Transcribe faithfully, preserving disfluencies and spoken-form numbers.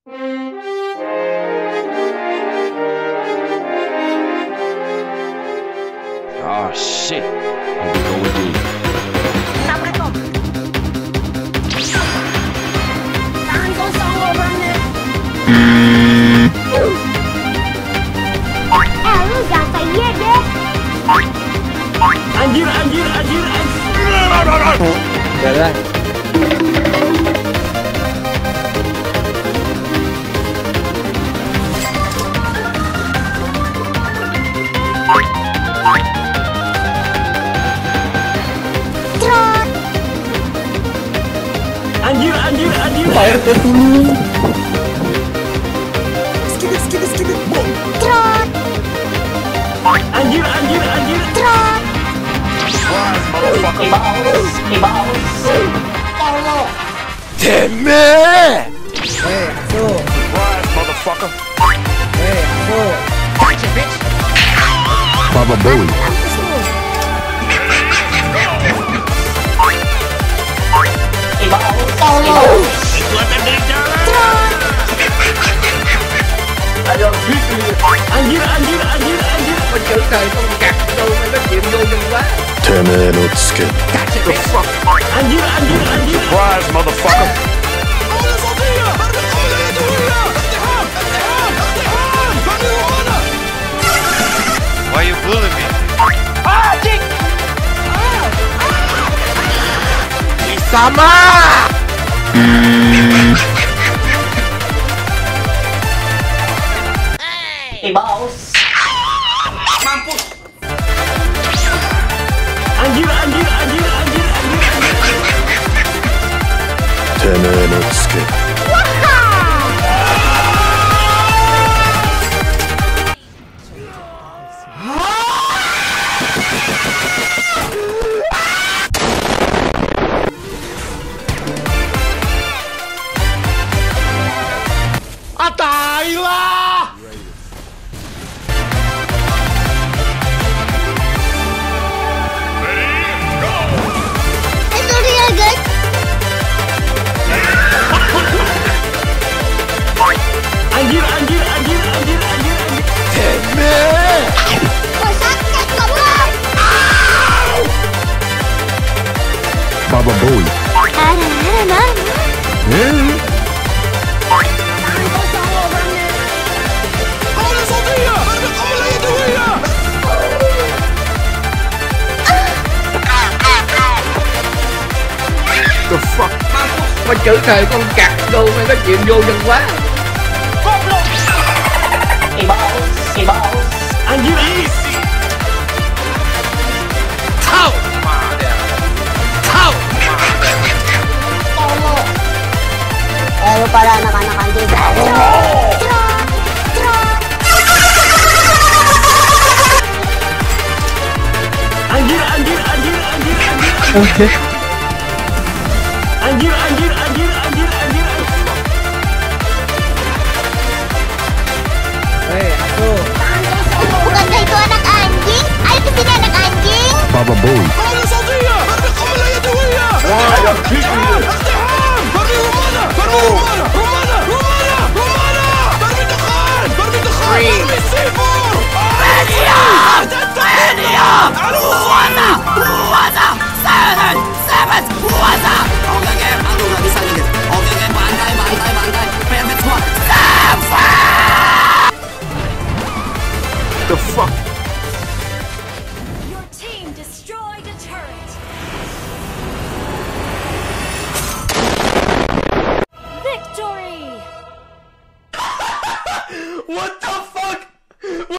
Oh shit. Here we go again. Tangan kosong lo banget. Eh lu jangan kayak iya deh. Anjir, anjir, anjir, anjir. Jalan. Trot. Anjir, anjir, anjir. Fire dulu. Skibit, skibit, skibit. Boom. Trot. Anjir, anjir, anjir. Trot. Damn it! Hei, asu. Surprise, motherfucker. Hei, asu. Baba Bowie. Anjir, anjir, anjir, anjir. Mình chữ trời không cặt đâu mày có chuyện vô nhân quá. The fuck? Anjir, anjir, anjir. Surprise, motherfucker. Why you bullying me? Sama! Anjir, anjir, anjir, anjir, anjir. Itu real guys. Anjir, anjir, anjir, anjir, anjir, anjir. Damn it! Oh sakit kamu. Baba Bowie. Ada, ada, ada. Hmm? Tangan kosong lo banget. The fuck? Mình chữ trời không cặt đâu mày có chuyện vô nhân quá. Anjir, Tau! Mother. Tau! Eh lu pada anak-anak anjing. Trot. Trot. anjir, anjir, anjir, anjir, anjir. Oke. Anjir, anjir, anjir, anjir, anjir. Hei, asu. Bukankah itu anak anjing? Ayo kesini anak anjing. Baba Bowie. The fuck?